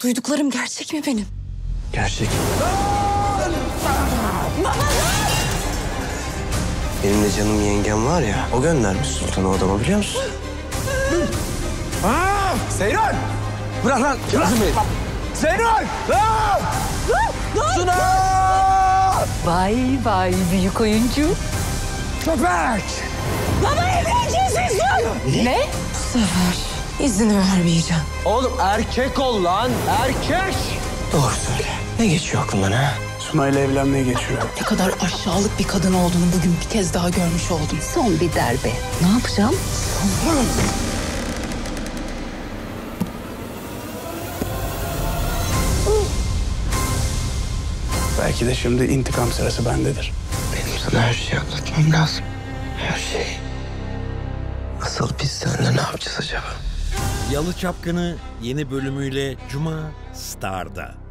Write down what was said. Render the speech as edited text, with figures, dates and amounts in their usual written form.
Duyduklarım gerçek mi benim? Gerçek. Benim de canım yengem var ya, o göndermiş sultanı odama, biliyor musun? Seyran! Bırak lan! Kazım Bey! Seyran! Suna! Vay vay büyük oyuncu. Köpek! Baba evleneceğiz Ne? Bu sefer izin vermeyeceğim. Oğlum erkek ol lan! Erkek! Doğru söyle. Ne geçiyor aklından ha? Suna ile evlenmeye geçiyor. Ne kadar aşağılık bir kadın olduğunu bugün bir kez daha görmüş oldum. Son bir darbe. Ne yapacağım? Belki de şimdi intikam sırası bendedir. Benim sana her şeyi anlatmam lazım. Her şey. Asıl biz seninle ne yapacağız acaba? Yalı Çapkını yeni bölümüyle Cuma Star'da.